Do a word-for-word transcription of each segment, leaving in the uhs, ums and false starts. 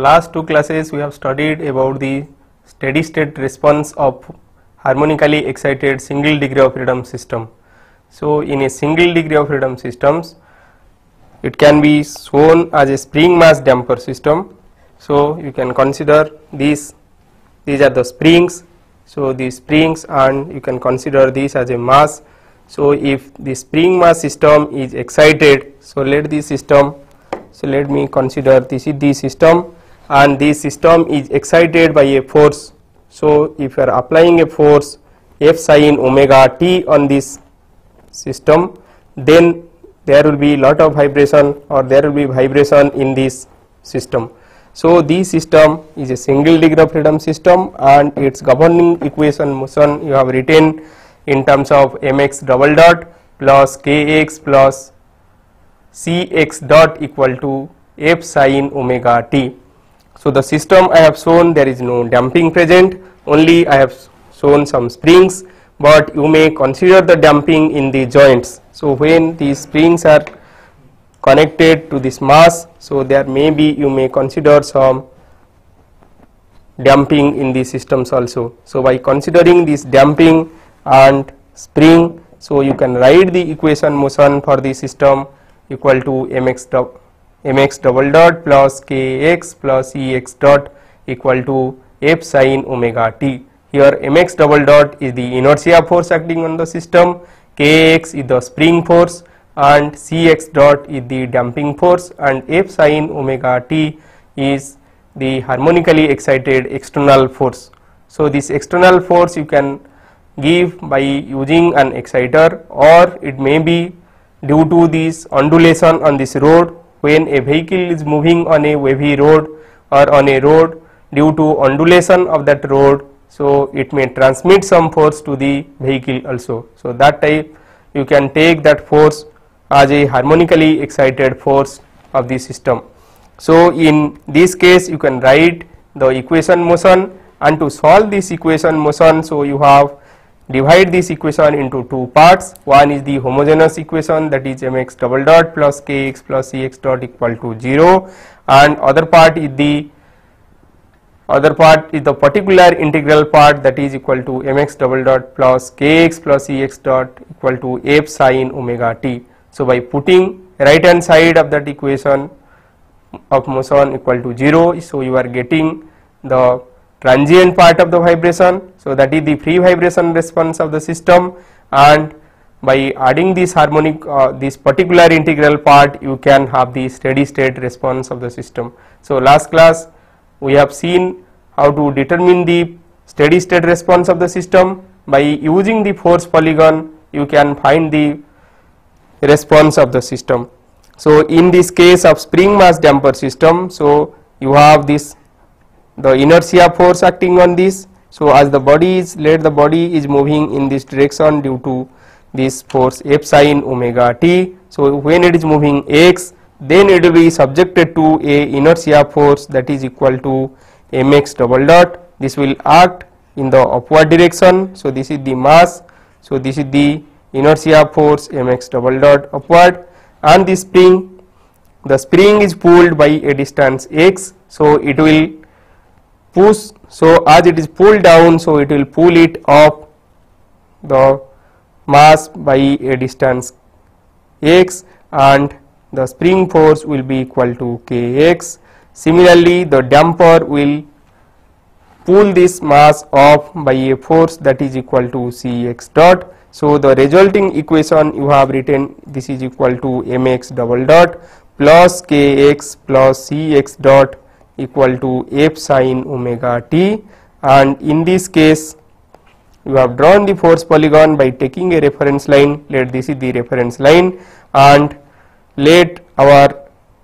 last two classes we have studied about the steady state response of harmonically excited single degree of freedom system. So in a single degree of freedom systems, it can be shown as a spring mass damper system. So you can consider these, these are the springs. So these springs, and you can consider this as a mass. So if the spring mass system is excited, so let this system, so let me consider this is the system, and this system is excited by a force. So if you are applying a force F sin omega t on this system, then there will be lot of vibration, or there will be vibration in this system. So this system is a single degree of freedom system, and its governing equation motion you have written in terms of mx double dot plus kx plus cx dot equal to f sin omega t. So the system I have shown, there is no damping present, only I have shown some springs, but you may consider the damping in the joints. So when these springs are connected to this mass, so there may be, you may consider some damping in the systems also. So by considering this damping and spring, so you can write the equation motion for the system equal to mx, mx double dot plus kx plus ex dot equal to f sin omega t. Here mx double dot is the inertia force acting on the system, kx is the spring force, and cx dot is the damping force, and f sin omega t is the harmonically excited external force. So this external force you can give by using an exciter, or it may be due to this undulation on this road. When a vehicle is moving on a wavy road or on a road, due to undulation of that road, so it may transmit some force to the vehicle also. So that type you can take that force as a harmonically excited force of the system. So in this case you can write the equation motion, and to solve this equation motion, so you have divide this equation into two parts. One is the homogeneous equation, that is mx double dot plus kx plus cx dot equal to zero, and other part is the other part is the particular integral part, that is equal to mx double dot plus kx plus ex dot equal to f sin omega t. So by putting right hand side of that equation of motion equal to zero, so you are getting the transient part of the vibration, so that is the free vibration response of the system, and by adding this harmonic uh, this particular integral part, you can have the steady state response of the system. So last class we have seen how to determine the steady state response of the system. By using the force polygon, you can find the response of the system. So in this case of spring mass damper system, so you have this the inertia force acting on this. So as the body is, let the body is moving in this direction due to this force f sin omega t. So when it is moving x, then it will be subjected to a inertia force that is equal to mx double dot. This will act in the upward direction. So this is the mass, so this is the inertia force mx double dot upward, and the spring, the spring is pulled by a distance x, so it will push. So as it is pulled down, so it will pull it up the mass by a distance x, and the spring force will be equal to kx. Similarly, the damper will pull this mass up by a force that is equal to cx dot. So the resulting equation you have written, this is equal to mx double dot plus kx plus cx dot equal to f sin omega t, and in this case you have drawn the force polygon by taking a reference line. Let this is the reference line, and let our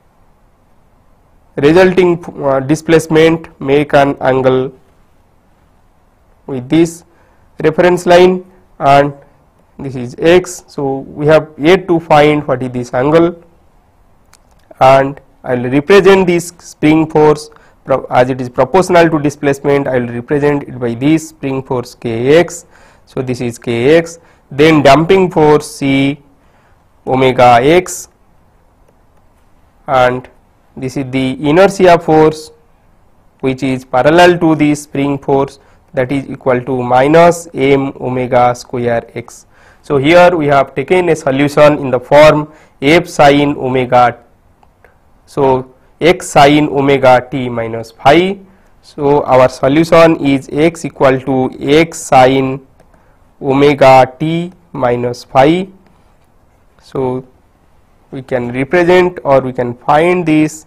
resulting uh, displacement make an angle with this reference line, and this is x. So we have yet to find what is this angle, and I will represent this spring force as it is proportional to displacement. I will represent it by this spring force kx. So this is kx, then damping force c omega x, and this is the inertia force which is parallel to the spring force, that is equal to minus m omega square x. So here we have taken a solution in the form f sin omega, so x sin omega t minus phi. So our solution is x equal to x sin omega t minus phi. So we can represent or we can find this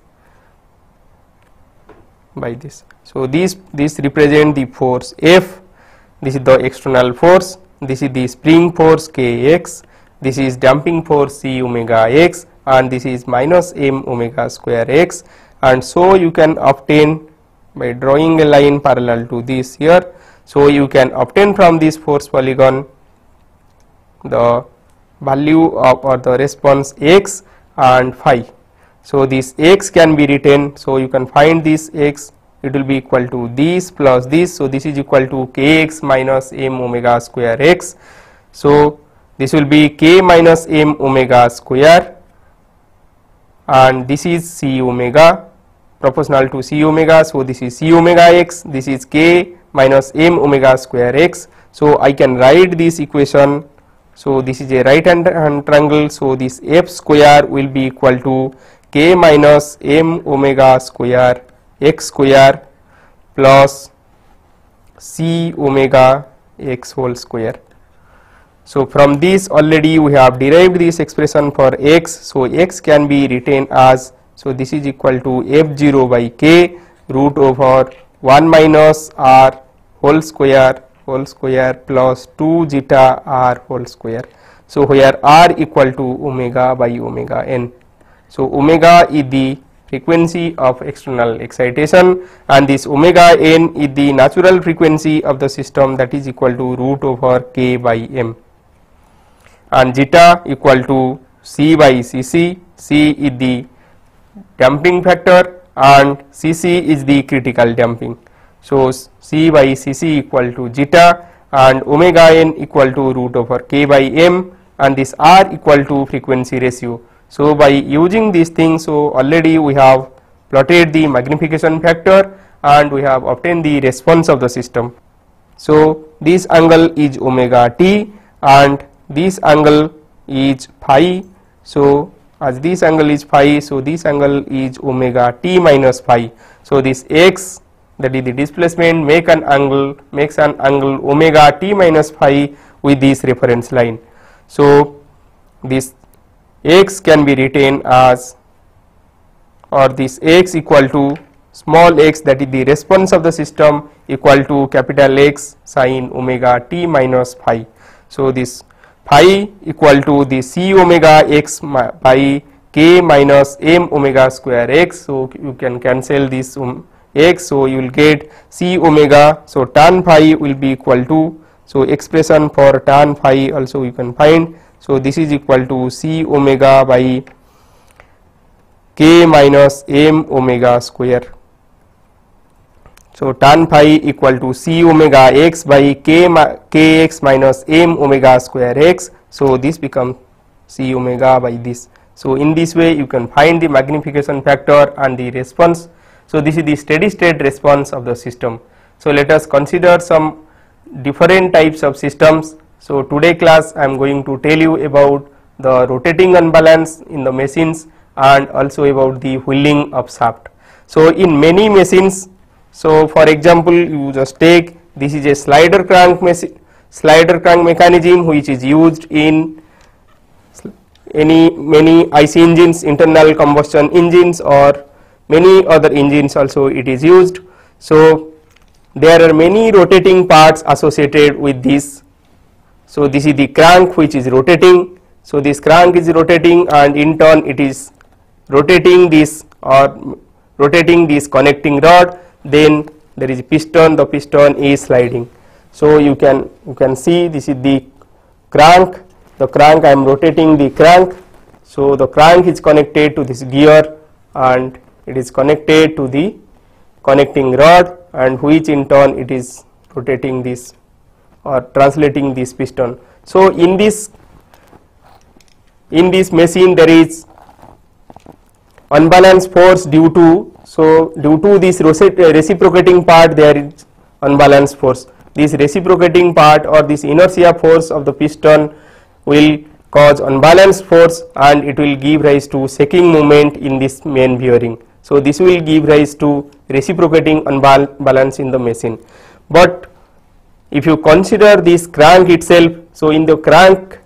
by this. So this this represent the force F, this is the external force, this is the spring force Kx, this is damping force C omega x, and this is minus m omega square x. And so you can obtain by drawing a line parallel to this here. So you can obtain from this force polygon the value of or the response x and phi. So this x can be written, so you can find this x, it will be equal to this plus this. So this is equal to kx minus m omega square x. So this will be k minus m omega square, and this is c omega proportional to c omega. So this is c omega x, this is k minus m omega square x. So I can write this equation. So this is a right hand triangle, so this f square will be equal to k minus m omega square x square plus c omega x whole square. So from this already we have derived this expression for x. So x can be written as, so this is equal to f zero by k root over one minus r whole square whole square plus two zeta r whole square. So where r equal to omega by omega n. So omega is the frequency of external excitation, and this omega n is the natural frequency of the system, that is equal to root over k by m, and zeta equal to c by cc. C is the damping factor and cc is the critical damping. So c by cc equal to zeta and omega n equal to root over k by m, and this r equal to frequency ratio. So by using these things, so already we have plotted the magnification factor and we have obtained the response of the system. So this angle is omega t and this angle is phi. So as this angle is phi, so this angle is omega t minus phi. So this x, that is the displacement, make an angle makes an angle omega t minus phi with this reference line. So this x can be written as, or this x equal to small x, that is the response of the system, equal to capital X sin omega t minus phi. So this phi equal to the c omega x by k minus m omega square x. So you can cancel this um, x, so you will get c omega. So tan phi will be equal to, so expression for tan phi also you can find. So this is equal to c omega by k minus m omega square. So tan phi equal to c omega x by k kx minus m omega square x. So this becomes c omega by this. So in this way you can find the magnification factor and the response. So this is the steady state response of the system. So let us consider some different types of systems. So today class I am going to tell you about the rotating unbalance in the machines and also about the wheeling of shaft. So in many machines, so for example you just take, this is a slider crank machine, slider crank mechanism which is used in any many I C engines, internal combustion engines, or many other engines also it is used. So there are many rotating parts associated with this. So this is the crank which is rotating. So this crank is rotating and in turn it is rotating this or rotating this connecting rod. Then there is a piston, the piston is sliding. So you can you can see this is the crank, the crank I am rotating the crank. So the crank is connected to this gear and it is connected to the connecting rod, and which in turn it is rotating this or translating this piston. So in this in this machine there is unbalanced force due to, so due to this reciprocating part there is unbalanced force. This reciprocating part or this inertia force of the piston will cause unbalanced force and it will give rise to shaking moment in this main bearing. So this will give rise to reciprocating unbalance in the machine. But if you consider this crank itself, so in the crank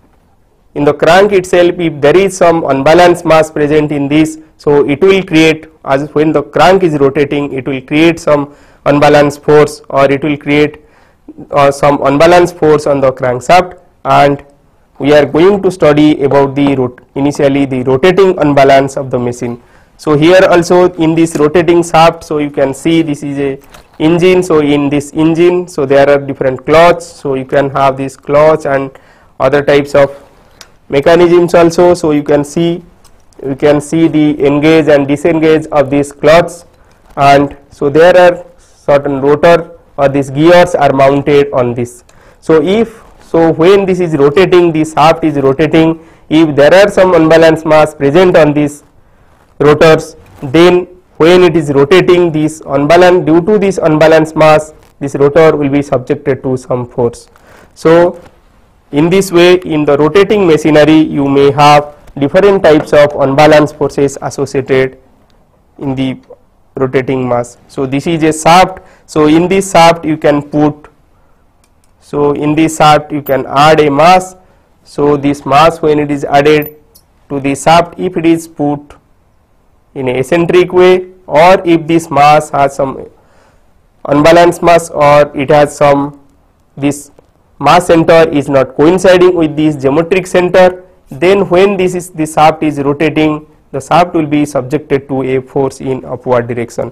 in the crank itself, if there is some unbalanced mass present in this, so it will create, as when the crank is rotating, it will create some unbalanced force, or it will create uh, some unbalanced force on the crankshaft, and we are going to study about the rot initially the rotating unbalance of the machine. So here also in this rotating shaft, so you can see this is a engine. So in this engine, so there are different cloths, so you can have this cloth and other types of mechanisms also. So you can see you can see the engage and disengage of these cloths, and so there are certain rotor or these gears are mounted on this. So if so when this is rotating, the shaft is rotating, if there are some unbalanced mass present on these rotors, then when it is rotating, this unbalance due to this unbalanced mass, this rotor will be subjected to some force. So in this way, in the rotating machinery, you may have different types of unbalanced forces associated in the rotating mass. So this is a shaft. So in this shaft you can put, so in this shaft you can add a mass. So this mass, when it is added to the shaft, if it is put in a eccentric way, or if this mass has some unbalanced mass, or it has some, this mass center is not coinciding with this geometric center, then when this is the shaft is rotating, the shaft will be subjected to a force in upward direction.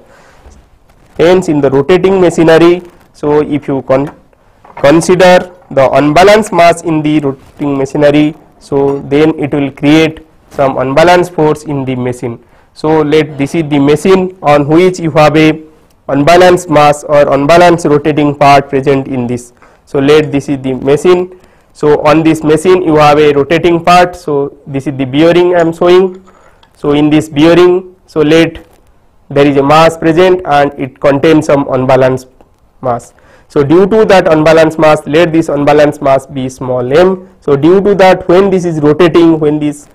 Hence in the rotating machinery, so if you con consider the unbalanced mass in the rotating machinery, so then it will create some unbalanced force in the machine. So let this is the machine on which you have a unbalanced mass or unbalanced rotating part present in this. So let this is the machine. So on this machine you have a rotating part. So this is the bearing I am showing. So in this bearing, so let there is a mass present and it contains some unbalanced mass. So due to that unbalanced mass, let this unbalanced mass be small m. So due to that, when this is rotating, when this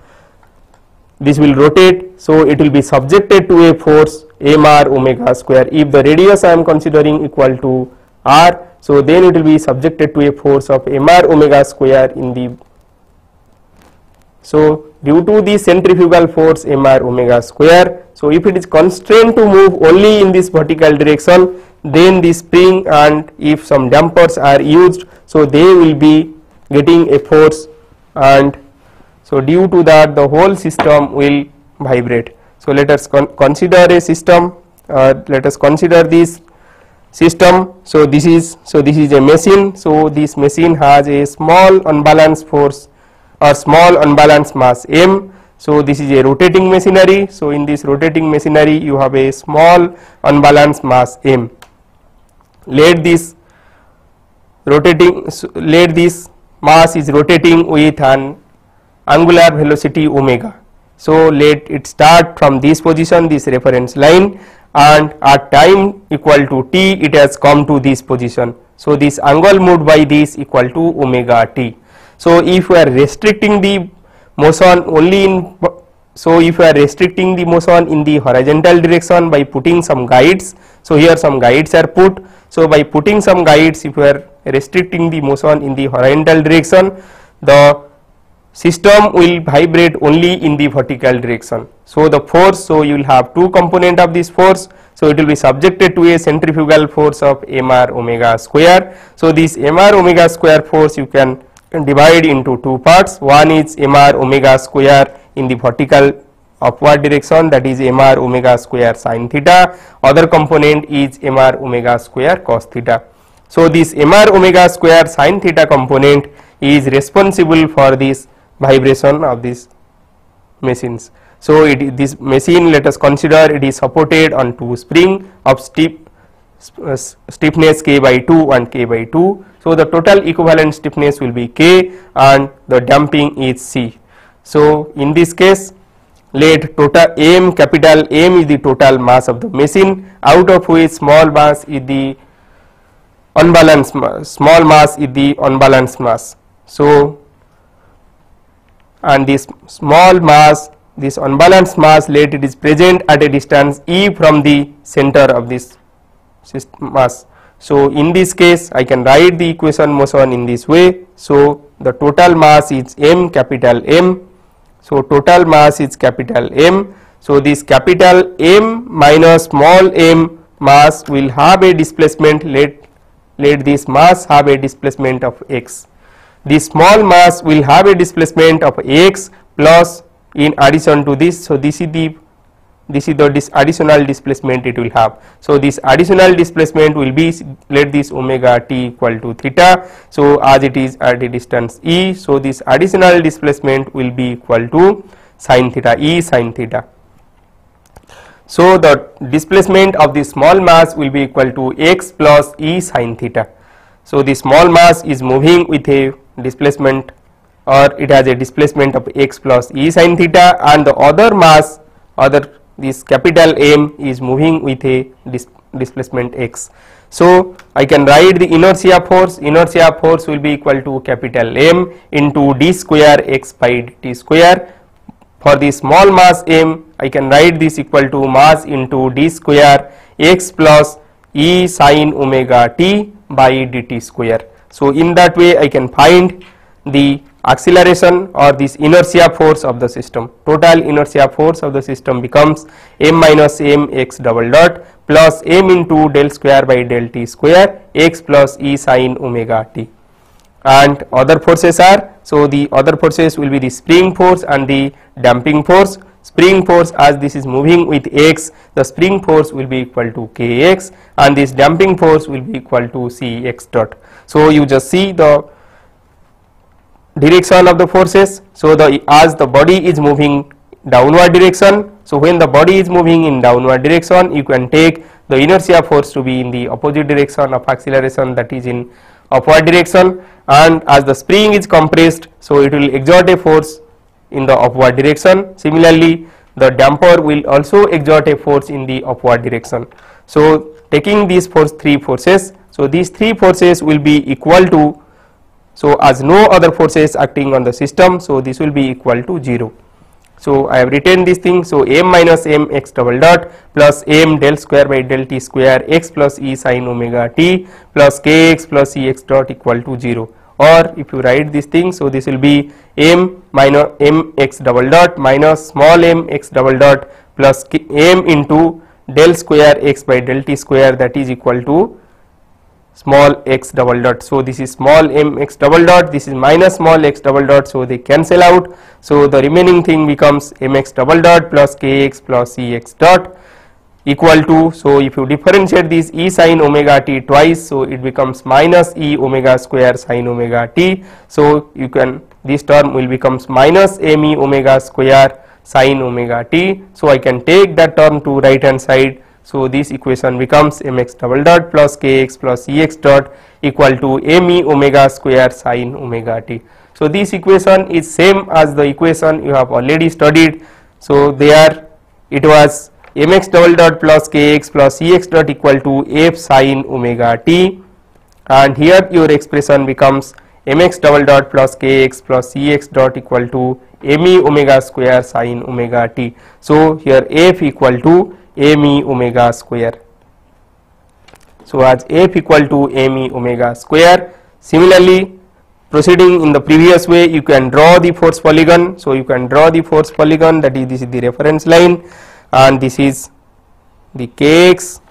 this will rotate, so it will be subjected to a force mr omega square. If the radius I am considering equal to r, so then it will be subjected to a force of mr omega square in the, so due to the centrifugal force mr omega square, so if it is constrained to move only in this vertical direction, then the spring and if some dampers are used, so they will be getting a force, and so due to that the whole system will vibrate. So let us con consider a system, uh, let us consider this system. So this is, so this is a machine. So this machine has a small unbalanced force or small unbalanced mass m. So this is a rotating machinery. So in this rotating machinery you have a small unbalanced mass m. Let this rotating, so let this mass is rotating with an angular velocity omega. So let it start from this position, this reference line, and at time equal to t it has come to this position. So this angle moved by this equal to omega t. So if we are restricting the motion only in, so if we are restricting the motion in the horizontal direction by putting some guides, so here some guides are put. So by putting some guides, if we are restricting the motion in the horizontal direction, the system will vibrate only in the vertical direction. So the force, so you will have two component of this force. So it will be subjected to a centrifugal force of mr omega square. So this mr omega square force you can divide into two parts. One is mr omega square in the vertical upward direction, that is mr omega square sin theta. Other component is mr omega square cos theta. So this mr omega square sin theta component is responsible for this vibration of these machines. So it, this machine, let us consider it is supported on two spring of steep uh, stiffness k by two and k by two. So the total equivalent stiffness will be k and the damping is c. So in this case, let total M, capital M is the total mass of the machine, out of which small mass is the unbalanced mass, small mass is the unbalanced mass. So, and this small mass, this unbalanced mass, let it is present at a distance E from the center of this mass. So, in this case I can write the equation motion in this way. So, the total mass is M, capital M. So, total mass is capital M. So, this capital M minus small m mass will have a displacement, let, let this mass have a displacement of x. This small mass will have a displacement of x plus in addition to this. So, this is the this is the this additional displacement it will have. So, this additional displacement will be, let this omega t equal to theta. So, as it is at a distance E, so this additional displacement will be equal to sin theta, E sin theta. So, the displacement of the small mass will be equal to x plus E sin theta. So, the small mass is moving with a displacement, or it has a displacement of x plus E sin theta, and the other mass, other this capital M is moving with a dis displacement x. So, I can write the inertia force, inertia force will be equal to capital M into d square x by dt square. For the small mass M, I can write this equal to mass into d square x plus E sin omega t by dt square. So, in that way I can find the acceleration or this inertia force of the system. Total inertia force of the system becomes m minus m x double dot plus m into del square by del t square x plus E sin omega t. And other forces are, so the other forces will be the spring force and the damping force. Spring force, as this is moving with x, the spring force will be equal to kx, and this damping force will be equal to cx dot. So, you just see the direction of the forces. So, the as the body is moving downward direction, so when the body is moving in downward direction, you can take the inertia force to be in the opposite direction of acceleration, that is in upward direction, and as the spring is compressed, so it will exert a force in the upward direction. Similarly, the damper will also exert a force in the upward direction. So, taking these force three forces, so these three forces will be equal to, so as no other forces acting on the system, so this will be equal to zero. So, I have written this thing. So, m minus m x double dot plus m del square by del t square x plus E sin omega t plus kx plus Ex dot equal to zero. Or if you write this thing, so this will be m minus m x double dot minus small m x double dot plus k, m into del square x by del t square, that is equal to small x double dot. So, this is small m x double dot, this is minus small x double dot, so they cancel out. So, the remaining thing becomes mx double dot plus kx plus Ex dot equal to, so if you differentiate this E sin omega t twice, so it becomes minus E omega square sin omega t. So, you can, this term will becomes minus m e omega square sin omega t. So, I can take that term to right hand side. So, this equation becomes mx double dot plus kx plus Ex dot equal to m e omega square sin omega t. So, this equation is same as the equation you have already studied. So, there it was mx double dot plus kx plus Ex dot equal to f sin omega t, and here your expression becomes mx double dot plus kx plus Ex dot equal to m e omega square sin omega t. So, here f equal to m e omega square. So, as f equal to m e omega square. Similarly, proceeding in the previous way, you can draw the force polygon. So, you can draw the force polygon, that is, this is the reference line, and this is the kx,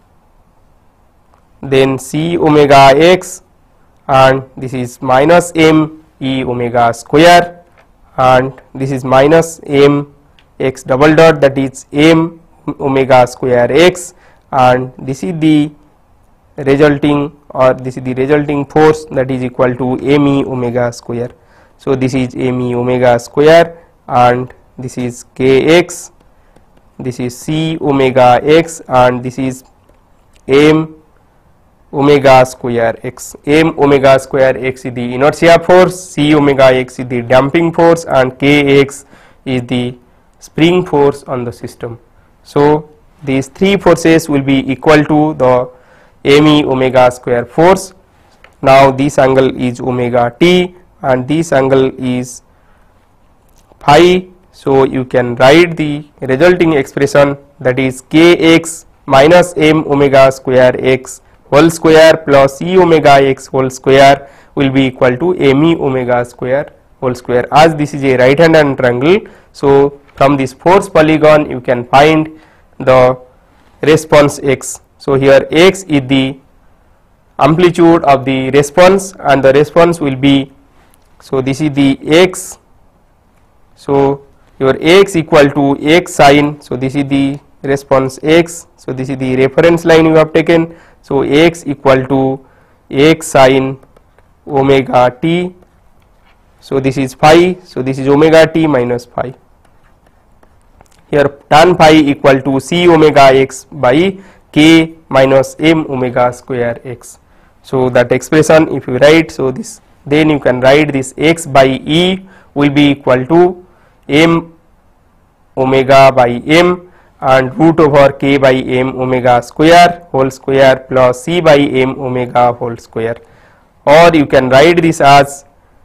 then c omega x, and this is minus m e omega square, and this is minus m x double dot, that is m omega square x, and this is the resulting, or this is the resulting force, that is equal to m e omega square. So, this is m e omega square, and this is kx, this is c omega x, and this is m omega square x. M omega square x is the inertia force, c omega x is the damping force, and kx is the spring force on the system. So these three forces will be equal to the me omega square force. Now this angle is omega t and this angle is phi. So you can write the resulting expression, that is kx minus m omega square x whole square plus e omega x whole square will be equal to me omega square whole square. As this is a right hand triangle, so from this force polygon you can find the response x. So here x is the amplitude of the response and the response will be, so this is the x, so your x equal to x sine, so this is the response x, so this is the reference line you have taken, so x equal to x sine omega t, so this is phi, so this is omega t minus phi. Here tan phi equal to c omega x by k minus m omega square x. So that expression if you write, so this then you can write this x by e will be equal to m omega by m and root over k by m omega square whole square plus c by m omega whole square, or you can write this as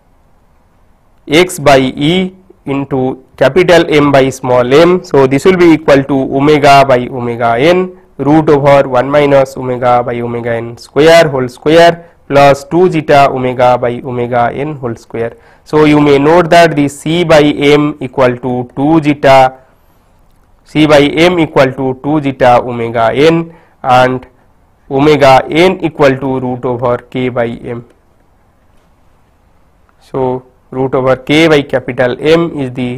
x by e into capital M by small m. So this will be equal to omega by omega n root over one minus omega by omega n square whole square plus two zeta omega by omega n whole square. So you may note that the c by m equal to two zeta, c by m equal to two zeta omega n and omega n equal to root over k by m. So root over k by capital M is the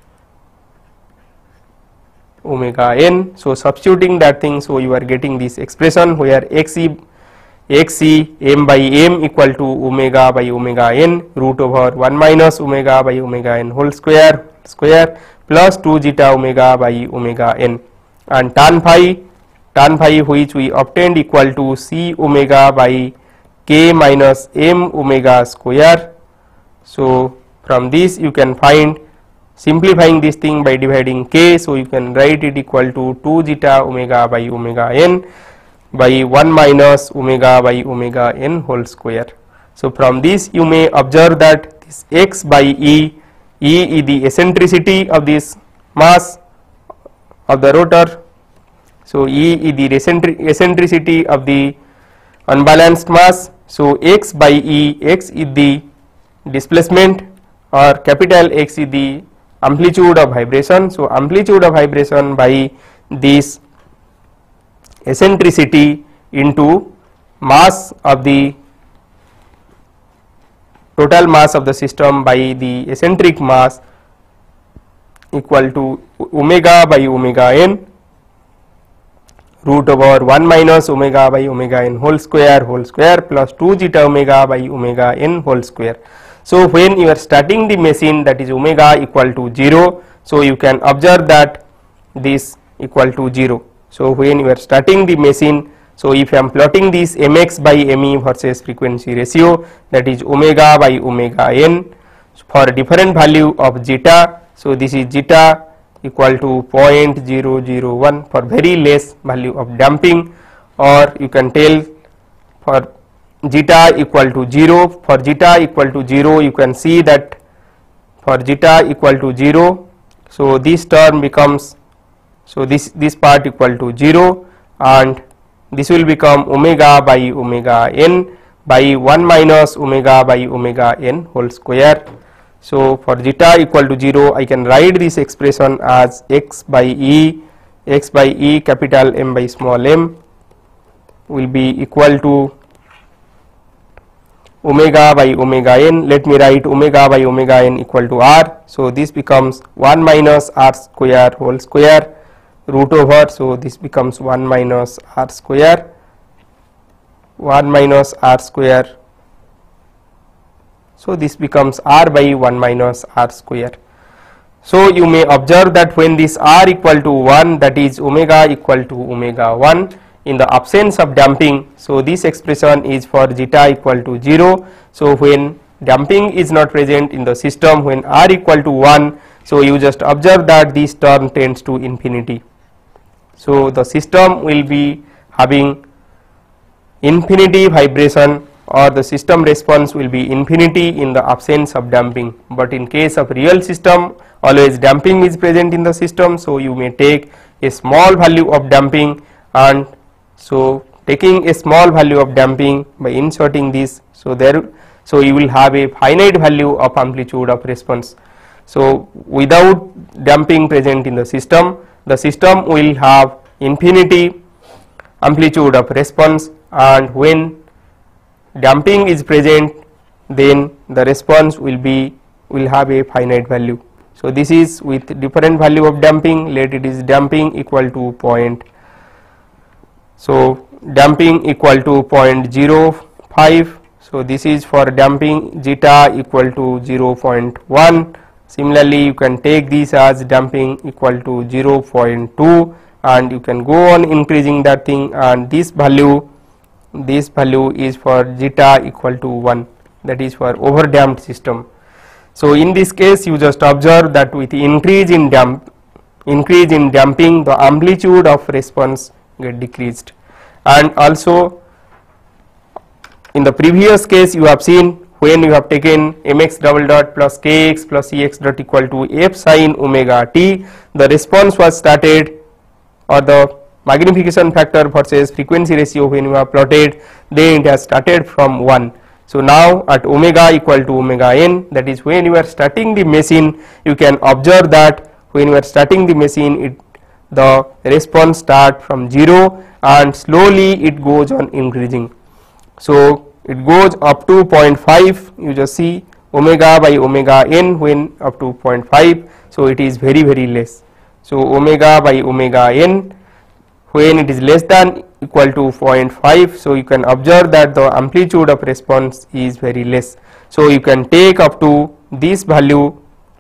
omega n. So substituting that thing, so you are getting this expression where xc xc m by m equal to omega by omega n root over one minus omega by omega n whole square square plus two zeta omega by omega n, and tan phi tan phi which we obtained equal to c omega by k minus m omega square. So from this you can find, simplifying this thing by dividing k, so you can write it equal to two zeta omega by omega n by one minus omega by omega n whole square. So from this you may observe that this x by e, e is the eccentricity of this mass of the rotor, so e is the eccentricity of the unbalanced mass, so x by e, x is the displacement or capital X is the amplitude of vibration. So amplitude of vibration by this eccentricity into mass of the total mass of the system by the eccentric mass equal to omega by omega n root over one minus omega by omega n whole square whole square plus two zeta omega by omega n whole square. So when you are starting the machine, that is omega equal to zero, so you can observe that this equal to zero. So when you are starting the machine, so if I am plotting this mx by me versus frequency ratio, that is omega by omega n for different value of zeta, so this is zeta equal to zero point zero zero one for very less value of damping, or you can tell for zeta equal to zero. For zeta equal to zero, you can see that for zeta equal to zero, so this term becomes, so this this part equal to zero, and this will become omega by omega n by one minus omega by omega n whole square. So for zeta equal to zero, I can write this expression as x by e, x by e capital M by small m will be equal to omega by omega n. Let me write omega by omega n equal to r. So this becomes one minus r square whole square root over, so this becomes one minus r square, one minus r square, so this becomes r by one minus r square. So you may observe that when this r equal to one, that is omega equal to omega one, in the absence of damping, so this expression is for zeta equal to zero. So when damping is not present in the system, when r equal to one, So you just observe that this term tends to infinity. So the system will be having infinity vibration, or the system response will be infinity in the absence of damping. But in case of real system, always damping is present in the system, so you may take a small value of damping, and so taking a small value of damping by inserting this, so there so you will have a finite value of amplitude of response. So without damping present in the system, the system will have infinity amplitude of response, and when damping is present, then the response will be will have a finite value. So this is with different value of damping. Let it is damping equal to point. So damping equal to zero point zero five. So this is for damping zeta equal to zero point one. Similarly, you can take this as damping equal to zero point two, and you can go on increasing that thing, and this value this value is for zeta equal to one, that is for over damped system. So in this case, you just observe that with increase in damp increase in damping, the amplitude of response get decreased. And also in the previous case, you have seen when you have taken mx double dot plus kx plus ex dot equal to f sin omega t, the response was started, or the magnification factor versus frequency ratio when you have plotted, then it has started from one. So now at omega equal to omega n, that is when you are starting the machine, you can observe that when you are starting the machine, it the response start from zero and slowly it goes on increasing. So it goes up to zero point five, you just see omega by omega n when up to zero point five, so it is very very less. So omega by omega n when it is less than equal to zero point five, so you can observe that the amplitude of response is very less. So you can take up to this value,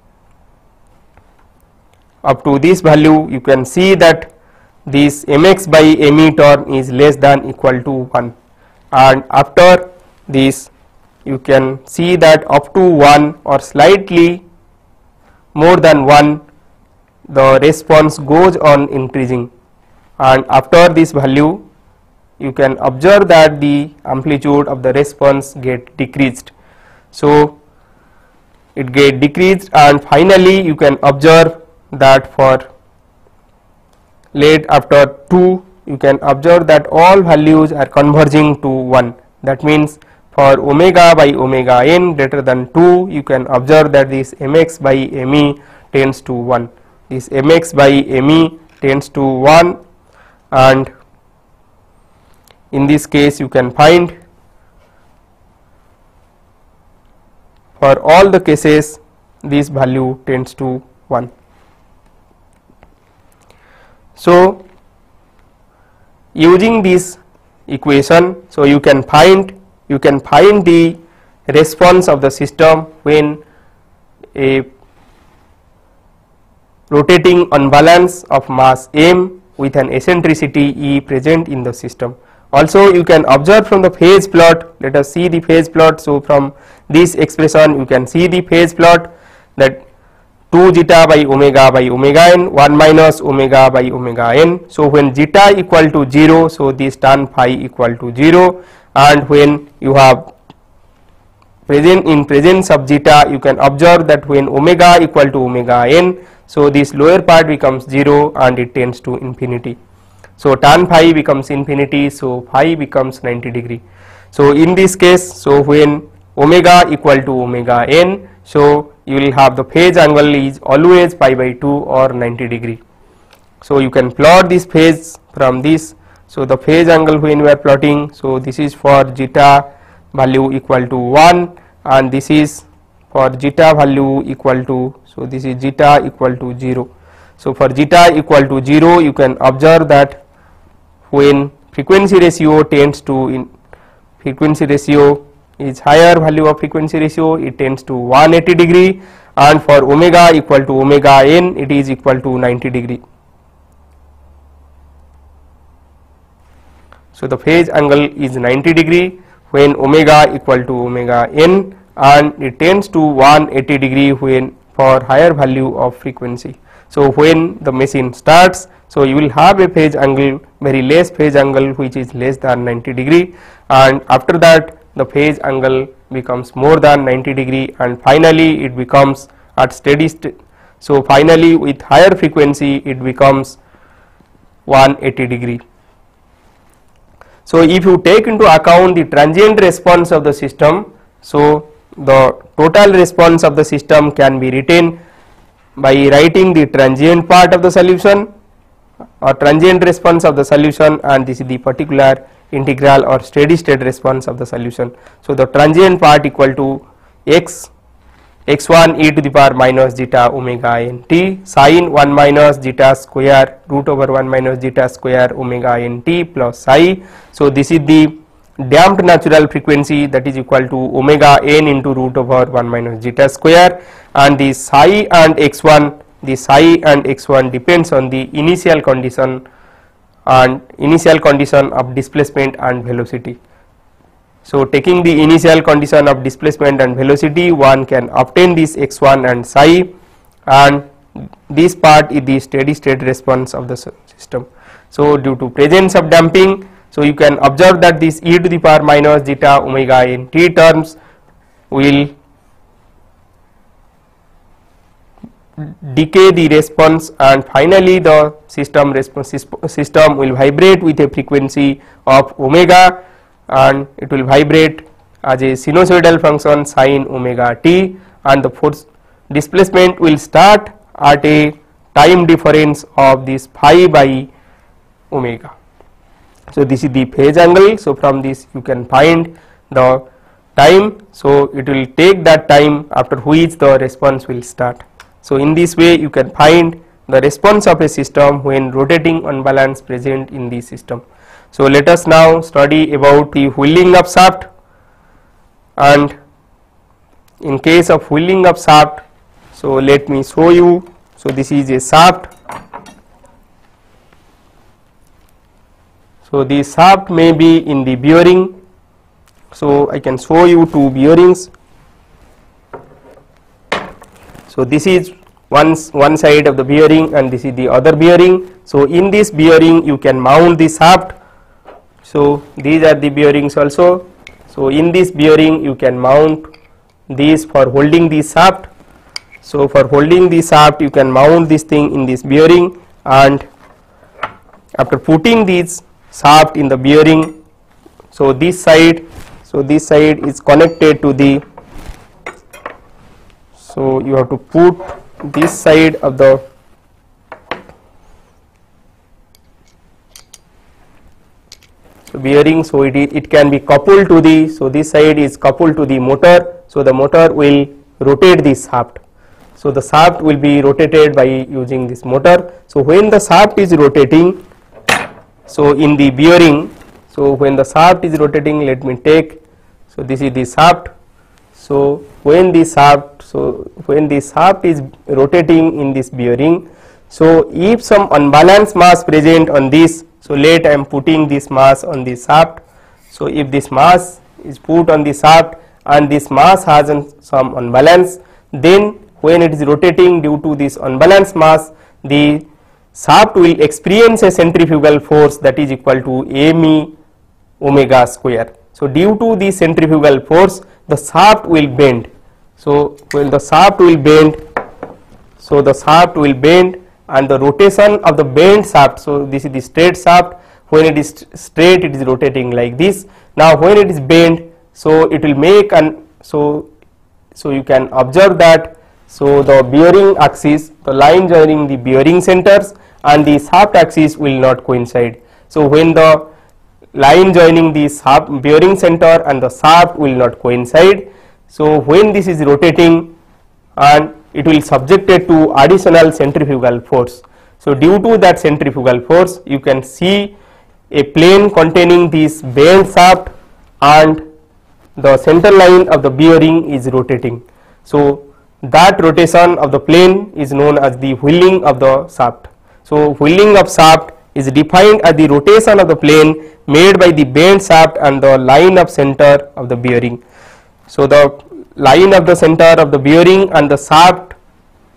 up to this value you can see that this mx by me term is less than equal to one, and after this you can see that up to one or slightly more than one, the response goes on increasing, and after this value you can observe that the amplitude of the response get decreased. So it get decreased, and finally you can observe that for late after two, you can observe that all values are converging to one. That means for omega by omega n greater than two, you can observe that this mx by me tends to one, this mx by me tends to one, and in this case you can find for all the cases this value tends to one. So using this equation, so you can find you can find the response of the system when a rotating unbalance of mass m with an eccentricity e present in the system. Also you can observe from the phase plot, let us see the phase plot. So from this expression you can see the phase plot, that two zeta by omega by omega n, one minus omega by omega n. So when zeta equal to zero, so this tan phi equal to zero, and when you have present in presence of zeta, you can observe that when omega equal to omega n, so this lower part becomes zero and it tends to infinity. So tan phi becomes infinity, so phi becomes ninety degree. So in this case, so when omega equal to omega n, so you will have the phase angle is always pi by two or ninety degree. So you can plot this phase from this. So the phase angle when we are plotting, so this is for zeta value equal to one, and this is for zeta value equal to, so this is zeta equal to zero. So for zeta equal to zero, you can observe that when frequency ratio tends to in frequency ratio is higher value of frequency ratio, it tends to one hundred eighty degree, and for omega equal to omega n, it is equal to ninety degree. So the phase angle is ninety degree when omega equal to omega n, and it tends to one hundred eighty degree when for higher value of frequency. So when the machine starts, so you will have a phase angle, very less phase angle, which is less than ninety degree, and after that the phase angle becomes more than ninety degree, and finally it becomes at steady state. So finally with higher frequency it becomes one hundred eighty degree. So if you take into account the transient response of the system, so the total response of the system can be written by writing the transient part of the solution or transient response of the solution, and this is the particular integral or steady state response of the solution. So the transient part equal to x x one e to the power minus zeta omega n t sine one minus zeta square root over one minus zeta square omega n t plus psi. So this is the damped natural frequency, that is equal to omega n into root over one minus zeta square, and the psi and x one, the psi and x one depends on the initial condition and initial condition of displacement and velocity. So taking the initial condition of displacement and velocity, one can obtain this x one and psi, and this part is the steady state response of the system. So due to presence of damping, so you can observe that this e to the power minus zeta omega n t terms will decay the response, and finally the system response system will vibrate with a frequency of omega, and it will vibrate as a sinusoidal function sine omega t, and the force displacement will start at a time difference of this phi by omega. So this is the phase angle. So from this you can find the time. So it will take that time after which the response will start. So in this way you can find the response of a system when rotating unbalance present in the system. So let us now study about the wheeling of shaft, and in case of wheeling of shaft, so let me show you. So this is a shaft. So the shaft may be in the bearing. So I can show you two bearings. So this is one, one side of the bearing and this is the other bearing. So in this bearing you can mount the shaft. So these are the bearings also. So in this bearing you can mount these for holding the shaft. So for holding the shaft you can mount this thing in this bearing, and after putting this shaft in the bearing, so this side, so this side is connected to the, so you have to put this side of the so bearing, so it, it can be coupled to the, so this side is coupled to the motor, so the motor will rotate this shaft. So the shaft will be rotated by using this motor. So when the shaft is rotating, so in the bearing, so when the shaft is rotating, let me take, so this is the shaft. So when the shaft, so when the shaft is rotating in this bearing, so if some unbalanced mass present on this, so let I am putting this mass on the shaft. So if this mass is put on the shaft and this mass has an, some unbalance, then when it is rotating due to this unbalanced mass, the shaft will experience a centrifugal force that is equal to me omega square. So due to the centrifugal force, the shaft will bend. So when the shaft will bend, so the shaft will bend, and the rotation of the bent shaft, so this is the straight shaft, when it is straight it is rotating like this. Now when it is bent, so it will make an, so so you can observe that, so the bearing axis, the line joining the bearing centers and the shaft axis will not coincide. So when the line joining the shaft bearing center and the shaft will not coincide, so when this is rotating and it will subjected to additional centrifugal force. So due to that centrifugal force, you can see a plane containing this bent shaft and the center line of the bearing is rotating. So that rotation of the plane is known as the wheeling of the shaft. So wheeling of shaft is defined as the rotation of the plane made by the bent shaft and the line of center of the bearing. So the line of the center of the bearing and the shaft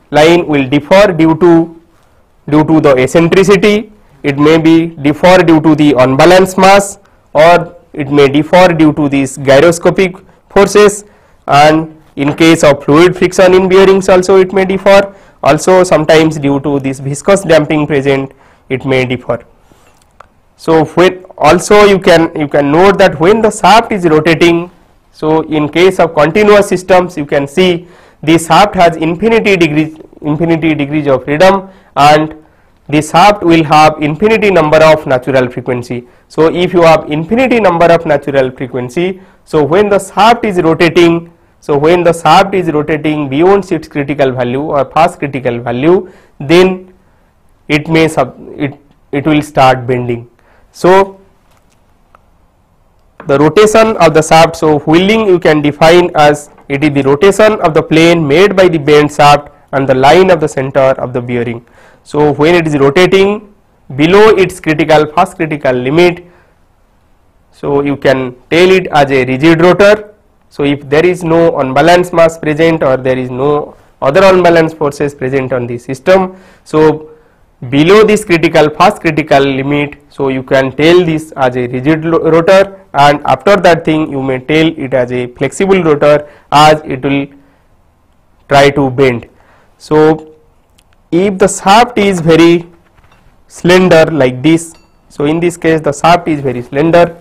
line will differ due to due to the eccentricity, it may be differ due to the unbalanced mass, or it may differ due to these gyroscopic forces, and in case of fluid friction in bearings also it may differ, also sometimes due to this viscous damping present it may differ. So when also you can you can note that when the shaft is rotating, so in case of continuous systems you can see the shaft has infinity degrees infinity degrees of freedom, and the shaft will have infinity number of natural frequency. So if you have infinity number of natural frequency, so when the shaft is rotating, so when the shaft is rotating beyond its critical value or past critical value, then it may sub it it will start bending. So the rotation of the shaft, so wheeling you can define as it is the rotation of the plane made by the bent shaft and the line of the center of the bearing. So when it is rotating below its critical fast critical limit, so you can tell it as a rigid rotor. So if there is no unbalanced mass present or there is no other unbalanced forces present on the system, so below this critical fast critical limit, so you can tell this as a rigid rotor, and after that thing you may tell it as a flexible rotor as it will try to bend. So if the shaft is very slender like this, so in this case the shaft is very slender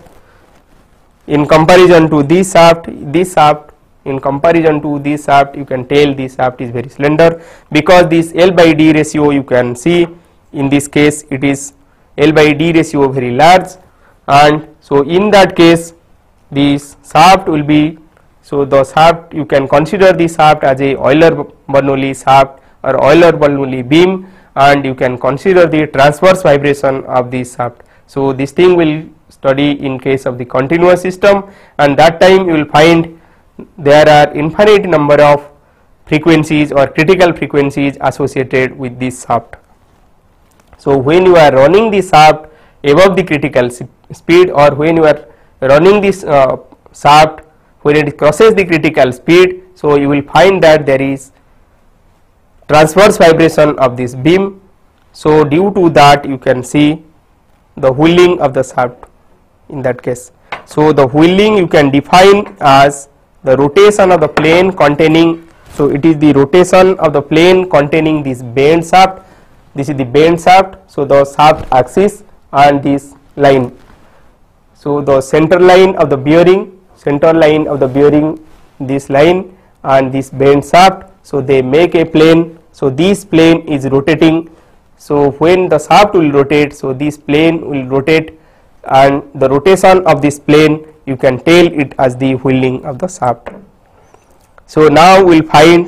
in comparison to this shaft, this shaft in comparison to this shaft you can tell this shaft is very slender, because this L by D ratio you can see in this case it is L by D ratio very large, and so in that case this shaft will be, so the shaft you can consider the shaft as a Euler-Bernoulli shaft or Euler-Bernoulli beam, and you can consider the transverse vibration of this shaft. So this thing will study in case of the continuous system, and that time you will find there are infinite number of frequencies or critical frequencies associated with this shaft. So when you are running the shaft above the critical speed, or when you are running this uh, shaft when it crosses the critical speed, so you will find that there is transverse vibration of this beam. So due to that you can see the wheeling of the shaft in that case. So the wheeling you can define as the rotation of the plane containing, so it is the rotation of the plane containing this bent shaft. This is the bent shaft, so the shaft axis and this line. So the center line of the bearing, center line of the bearing, this line and this bent shaft, so they make a plane. So this plane is rotating. So when the shaft will rotate, so this plane will rotate, and the rotation of this plane you can tell it as the wheeling of the shaft. So now we will find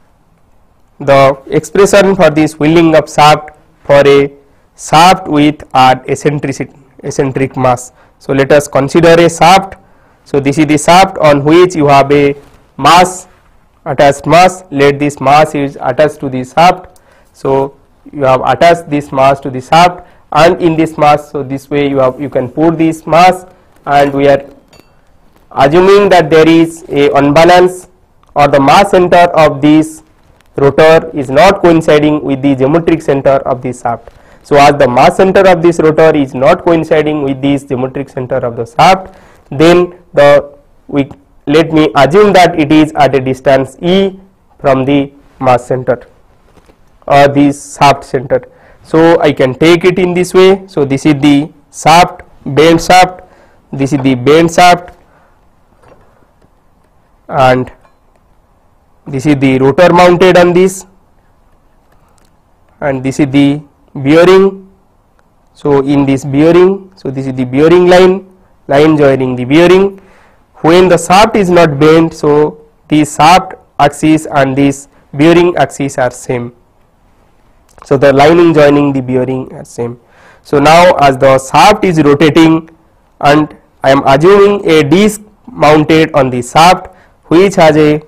the expression for this wheeling of shaft for a shaft with an eccentric eccentric mass. So let us consider a shaft. So this is the shaft on which you have a mass, attached mass. Let this mass is attached to the shaft. So you have attached this mass to the shaft, and in this mass, so this way you have you can put this mass, and we are assuming that there is a unbalance, or the mass center of this rotor is not coinciding with the geometric center of the shaft. So as the mass center of this rotor is not coinciding with this geometric center of the shaft, then the we let me assume that it is at a distance e from the mass center or this shaft center. So I can take it in this way. So this is the shaft, bent shaft, this is the bent shaft, and this is the rotor mounted on this, and this is the bearing. So in this bearing, so this is the bearing line, line joining the bearing. When the shaft is not bent, so the shaft axis and this bearing axis are same. So the lining joining the bearing are same. So now as the shaft is rotating, and I am assuming a disc mounted on the shaft which has a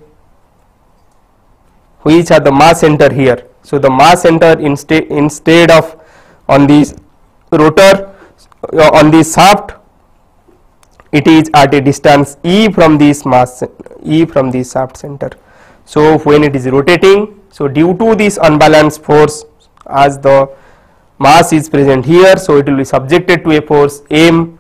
which has the mass center here. So the mass center instead instead of on this rotor uh, on this shaft, it is at a distance e from this mass e from the shaft center. So when it is rotating, So due to this unbalanced force, as the mass is present here, so it will be subjected to a force m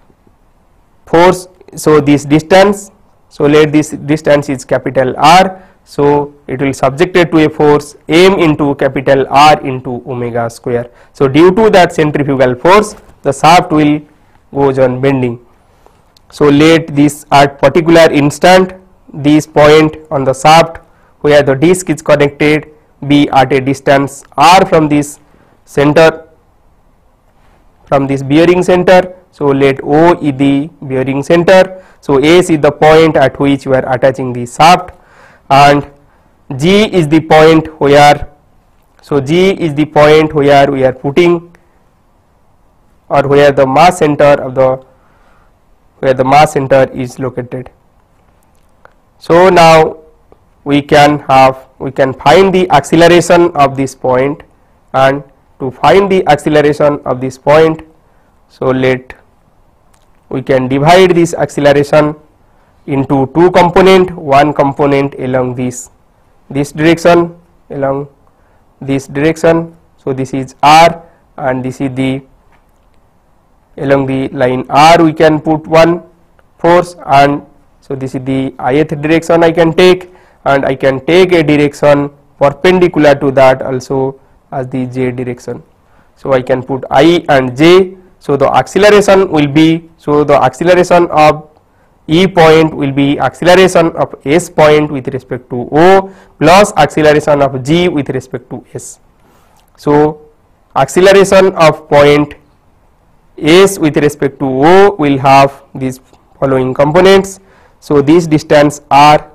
force. So this distance, so let this distance is capital R, so it will subjected to a force m into capital R into omega square. So due to that centrifugal force, the shaft will goes on bending. So let this at particular instant, this point on the shaft where the disc is connected be at a distance R from this center, from this bearing center. So let O is the bearing center, so S is the point at which we are attaching the shaft, and G is the point where, so G is the point where we are putting, or where the mass center of the, where the mass center is located. So now we can have, we can find the acceleration of this point, and to find the acceleration of this point, so let we can divide this acceleration into two component, one component along this this direction, along this direction. So this is R, and this is the, along the line R we can put one force, and so this is the ith direction I can take, and I can take a direction perpendicular to that also as the j direction. So I can put I and j. So the acceleration will be, so the acceleration of E point will be acceleration of S point with respect to O plus acceleration of G with respect to S. So acceleration of point S with respect to O will have these following components. So this distance R,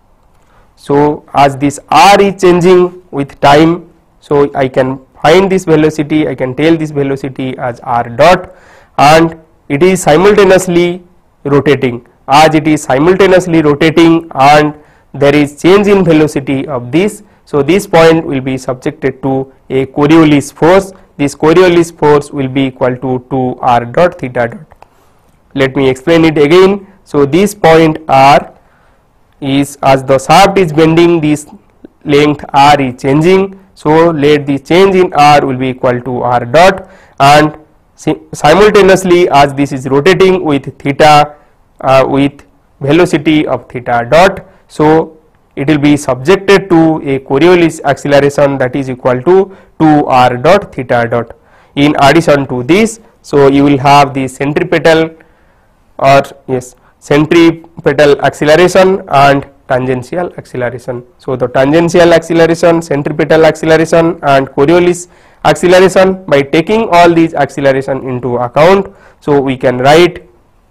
so as this R is changing with time, so I can find this velocity, I can tell this velocity as R dot, and it is simultaneously rotating. As it is simultaneously rotating and there is change in velocity of this, so this point will be subjected to a Coriolis force. This Coriolis force will be equal to two R dot theta dot. Let me explain it again. So this point R is, as the shaft is bending, this length R is changing. So let the change in R will be equal to R dot, and simultaneously as this is rotating with theta, uh, with velocity of theta dot, so it will be subjected to a Coriolis acceleration that is equal to two R dot theta dot. In addition to this, so you will have the centripetal, or yes, centripetal acceleration and tangential acceleration. So the tangential acceleration, centripetal acceleration and Coriolis acceleration, by taking all these acceleration into account, so we can write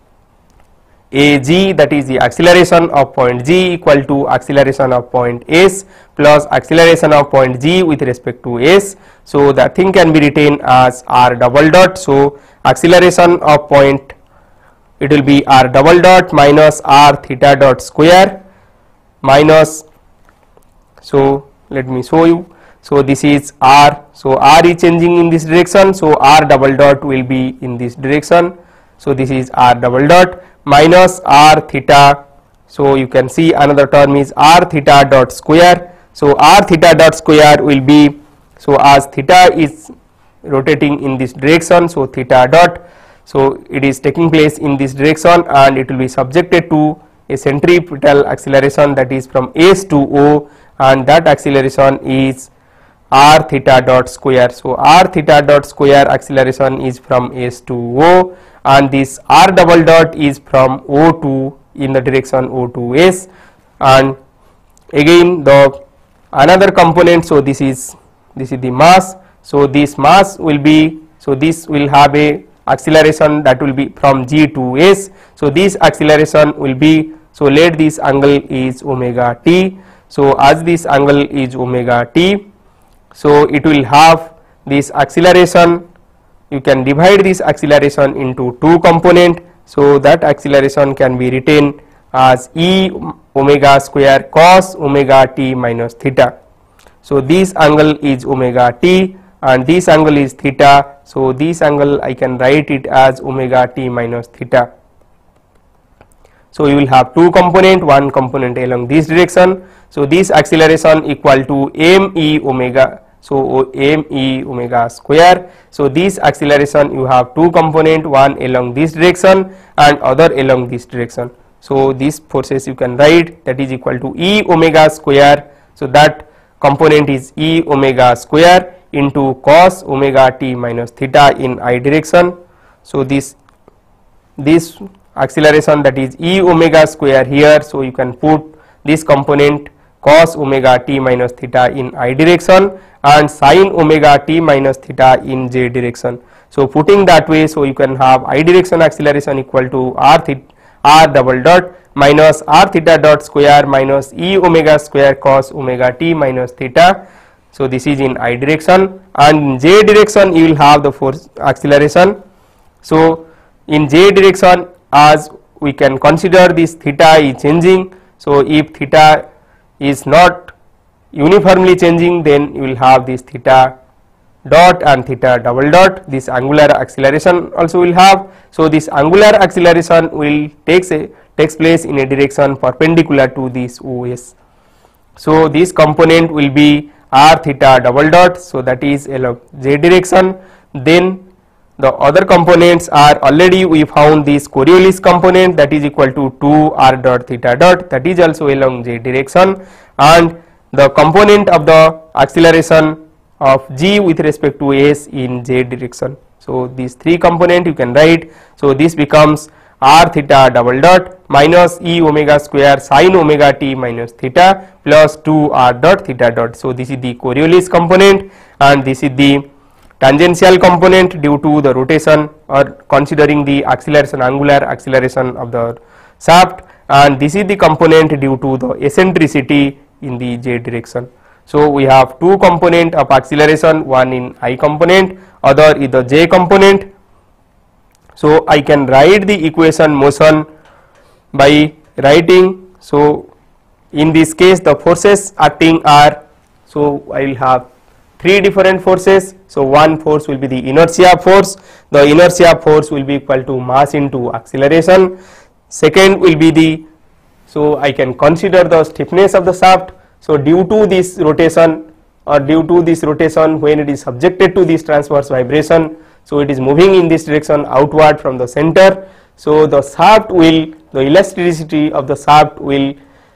A G, that is the acceleration of point G, equal to acceleration of point S plus acceleration of point G with respect to S. So the thing can be written as R double dot. So acceleration of point, it will be R double dot minus R theta dot square minus, so let me show you. So this is R, so R is changing in this direction, so R double dot will be in this direction. So this is R double dot minus R theta, so you can see another term is R theta dot square. So R theta dot square will be, so as theta is rotating in this direction, so theta dot, so it is taking place in this direction and it will be subjected to a centripetal acceleration that is from S to O, and that acceleration is R theta dot square. So R theta dot square acceleration is from S to O, and this R double dot is from O to, in the direction O to S, and again the another component, so this is, this is the mass. So this mass will be, so this will have a acceleration that will be from G to S. So this acceleration will be, so let this angle is omega t. So as this angle is omega t, so it will have this acceleration, you can divide this acceleration into two component. So that acceleration can be written as E omega square cos omega t minus theta. So this angle is omega t and this angle is theta. So this angle I can write it as omega t minus theta. So you will have two component, one component along this direction. So this acceleration equal to m e omega, so m e omega square. So this acceleration you have two component, one along this direction and other along this direction. So these forces you can write, that is equal to e omega square. So that component is e omega square into cos omega t minus theta in I direction. So this this acceleration, that is e omega square here, so you can put this component cos omega t minus theta in I direction and sin omega t minus theta in j direction. So putting that way, so you can have I direction acceleration equal to r theta r double dot minus r theta dot square minus e omega square cos omega t minus theta. So this is in I direction, and in j direction you will have the force acceleration. So in j direction, as we can consider this theta is changing. So if theta is not uniformly changing, then you will have this theta dot and theta double dot, this angular acceleration also will have. So this angular acceleration will takes a takes place in a direction perpendicular to this O S. So this component will be r theta double dot, so that is along j direction. Then the other components are already we found this Coriolis component, that is equal to two r dot theta dot, that is also along j direction, and the component of the acceleration of g with respect to s in j direction. So these three component you can write. So this becomes r theta double dot minus e omega square sin omega t minus theta plus two r dot theta dot. So this is the Coriolis component, and this is the tangential component due to the rotation or considering the acceleration, angular acceleration of the shaft, and this is the component due to the eccentricity in the j direction. So we have two component of acceleration, one in I component, other is the j component. So I can write the equation motion by writing. So in this case the forces acting are, so I will have three different forces. So one force will be the inertia force, the inertia force will be equal to mass into acceleration. Second will be the, so I can consider the stiffness of the shaft. So due to this rotation or due to this rotation when it is subjected to this transverse vibration, so it is moving in this direction outward from the center. So the shaft will, the elasticity of the shaft will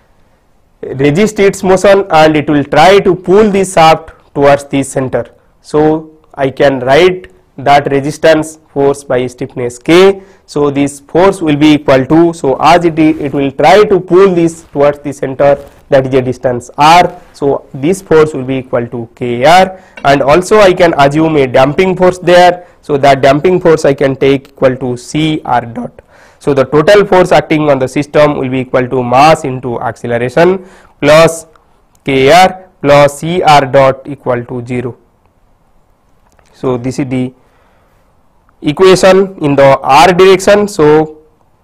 resist its motion and it will try to pull this shaft towards the center. So I can write that resistance force by stiffness K. So this force will be equal to, so as it is, it will try to pull this towards the center, that is a distance r. So this force will be equal to K R, and also I can assume a damping force there. So that damping force I can take equal to C R dot. So the total force acting on the system will be equal to mass into acceleration plus K R plus C R dot equal to zero. So this is the equation in the r direction. So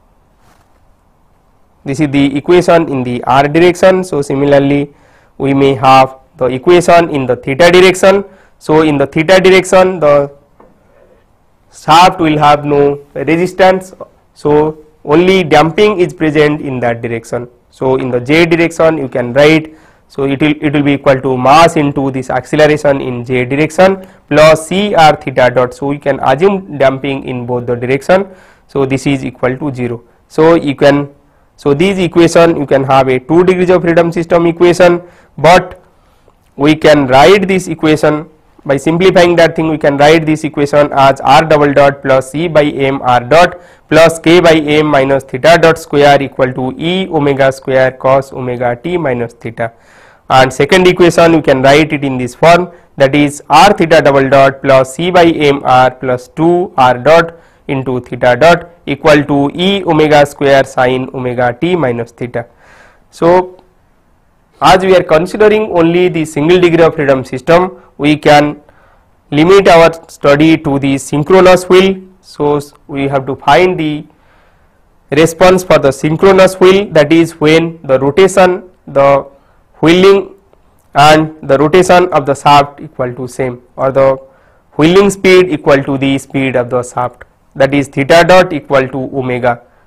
this is the equation in the r direction. So similarly we may have the equation in the theta direction. So in the theta direction the shaft will have no resistance, so only damping is present in that direction. So in the j direction you can write, so it will it will be equal to mass into this acceleration in j direction plus C R theta dot. So you can assume damping in both the direction. So this is equal to zero. So you can, so this equation you can have a two degrees of freedom system equation, but we can write this equation by simplifying that thing. We can write this equation as r double dot plus C by m r dot plus K by m minus theta dot square equal to e omega square cos omega t minus theta. And second equation you can write it in this form, that is r theta double dot plus C by m r plus two r dot into theta dot equal to e omega square sin omega t minus theta. So as we are considering only the single degree of freedom system, we can limit our study to the synchronous wheel. So we have to find the response for the synchronous wheel, that is when the rotation, the wheeling and the rotation of the shaft equal to same, or the wheeling speed equal to the speed of the shaft, that is theta dot equal to omega.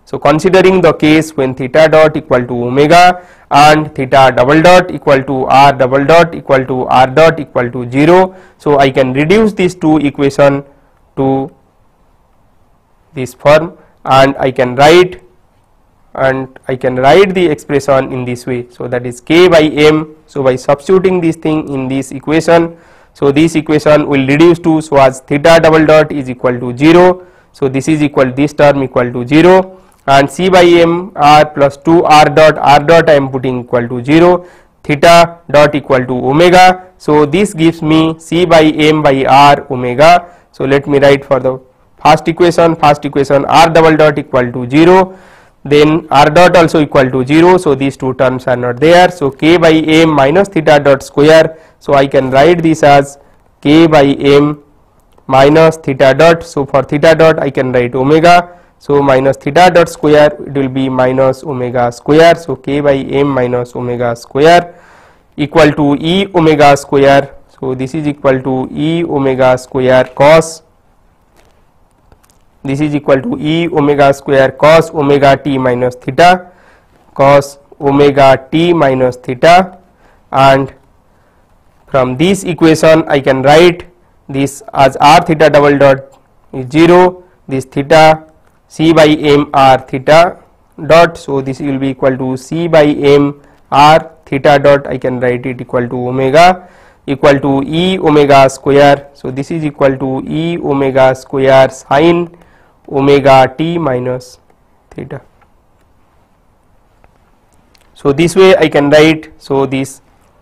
So considering the case when theta dot equal to omega and theta double dot equal to r double dot equal to r dot equal to zero, so I can reduce these two equation to this form, and I can write and I can write the expression in this way. So that is k by m. So by substituting this thing in this equation, so this equation will reduce to, so as theta double dot is equal to zero, so this is equal, this term equal to zero, and c by m r plus two r dot, r dot I am putting equal to zero, theta dot equal to omega. So this gives me c by m by r omega. So let me write for the first equation, first equation r double dot equal to zero, then r dot also equal to zero, so these two terms are not there. So k by m minus theta dot square, so I can write this as k by m minus theta dot. So for theta dot I can write omega, so minus theta dot square, it will be minus omega square. So k by m minus omega square equal to e omega square. So this is equal to e omega square cos, this is equal to e omega square cos omega t minus theta, cos omega t minus theta, and from this equation I can write this as r theta double dot is zero, this theta c by m r theta dot, so this will be equal to c by m r theta dot, I can write it equal to omega equal to e omega square. So this is equal to e omega square sin omega t minus theta. So this way I can write, so this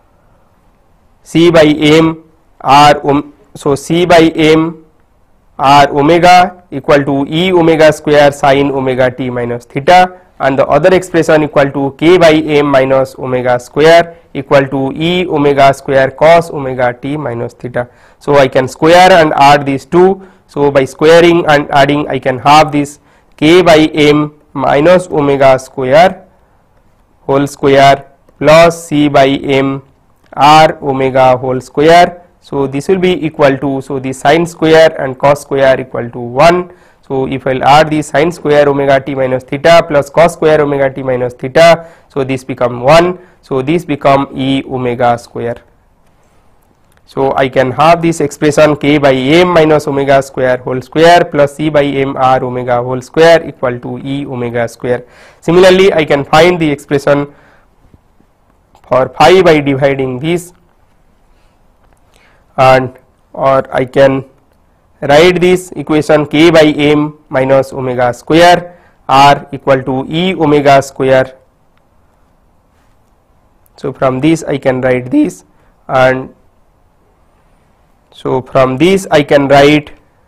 c by m r om, so c by m r omega equal to e omega square sin omega t minus theta, and the other expression equal to k by m minus omega square equal to e omega square cos omega t minus theta. So I can square and add these two. So by squaring and adding I can have this k by m minus omega square whole square plus c by m r omega whole square. So this will be equal to, so the sine square and cos square equal to one. So if I will add the sine square omega t minus theta plus cos square omega t minus theta, so this become one, so this become e omega square. So I can have this expression k by m minus omega square whole square plus c by m r omega whole square equal to e omega square. Similarly I can find the expression for phi by dividing this, and or I can write this equation k by m minus omega square r equal to e omega square. So from this I can write this, and so from this I can write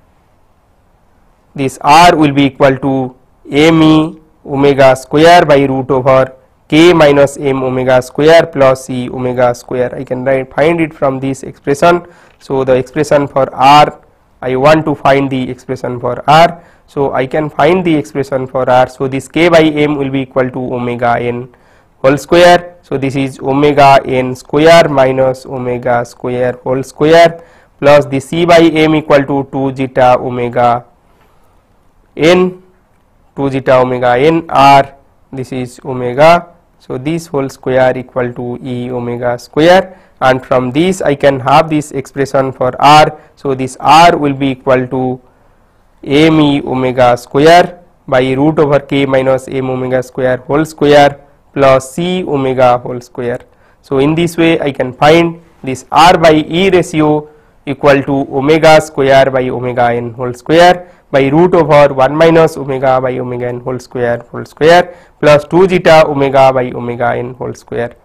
this r will be equal to m e omega square by root over k minus m omega square plus c omega square. I can write find it from this expression. So the expression for r, I want to find the expression for r, so I can find the expression for r. So this k by m will be equal to omega n whole square. So this is omega n square minus omega square whole square plus the c by m equal to two zeta omega n, two zeta omega n r, this is omega. So this whole square equal to e omega square, and from this I can have this expression for r. So this r will be equal to m e omega square by root over k minus m omega square whole square plus c omega whole square. So in this way I can find this r by e ratio equal to omega square by omega n whole square by root over one minus omega by omega n whole square whole square plus two zeta omega by omega n whole square,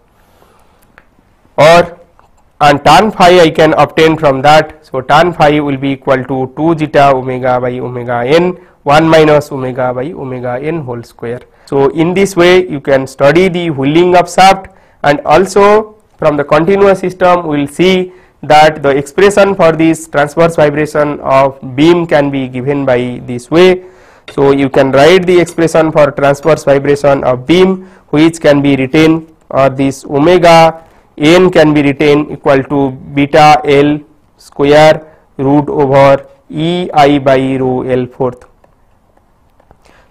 or and tan phi I can obtain from that. So tan phi will be equal to two zeta omega by omega n one minus omega by omega n whole square. So in this way you can study the wheeling of shaft, and also from the continuous system we will see that the expression for this transverse vibration of beam can be given by this way. So you can write the expression for transverse vibration of beam, which can be written, or this omega n can be written equal to beta L square root over E I by rho L fourth.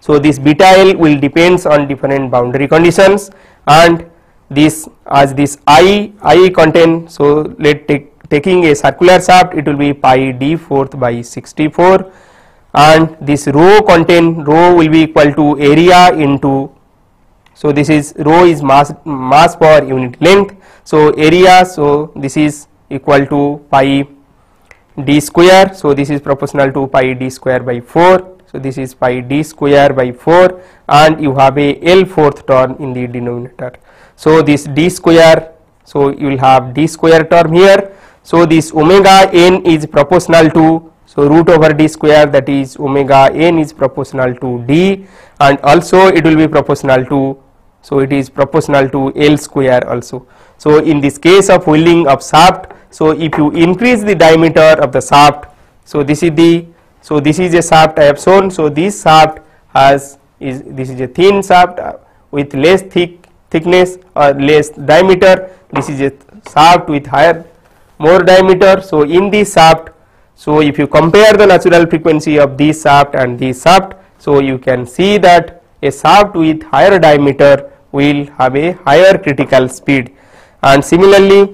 So this beta L will depends on different boundary conditions, and this as this I I contain, so let take taking a circular shaft, it will be pi d fourth by sixty-four, and this rho contain, rho will be equal to area into, so this is rho is mass mass per unit length, so area, so this is equal to pi d square, so this is proportional to pi d square by four, so this is pi d square by four, and you have a L fourth term in the denominator. So this d square, so you will have d square term here, so this omega n is proportional to, so root over d square, that is omega n is proportional to d, and also it will be proportional to, so it is proportional to L square also. So in this case of welding of shaft, so if you increase the diameter of the shaft, so this is the, so this is a shaft I have shown, so this shaft has is this is a thin shaft with less thick thickness or less diameter, this is a shaft with higher more diameter. So in this shaft, so if you compare the natural frequency of this shaft and this shaft, so you can see that a shaft with higher diameter will have a higher critical speed, and similarly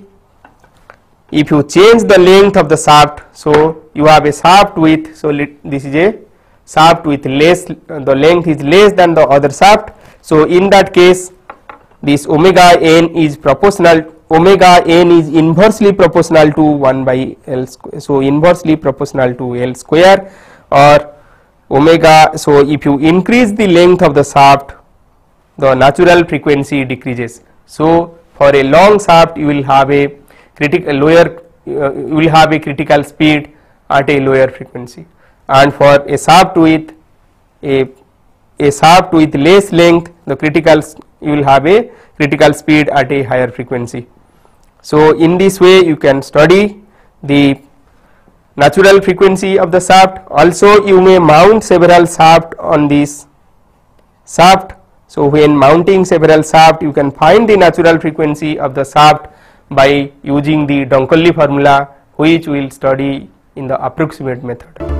if you change the length of the shaft, so you have a shaft with, so this is a shaft with less, the length is less than the other shaft, so in that case this omega n is proportional, omega n is inversely proportional to one by L square, so inversely proportional to L square, or omega, so if you increase the length of the shaft, the natural frequency decreases. So for a long shaft you will have a critical lower, uh, you will have a critical speed at a lower frequency, and for a shaft with a a shaft with less length, the critical, you will have a critical speed at a higher frequency. So in this way you can study the natural frequency of the shaft. Also you may mount several shaft on this shaft, so when mounting several shaft you can find the natural frequency of the shaft by using the Donkoly formula, which we will study in the approximate method.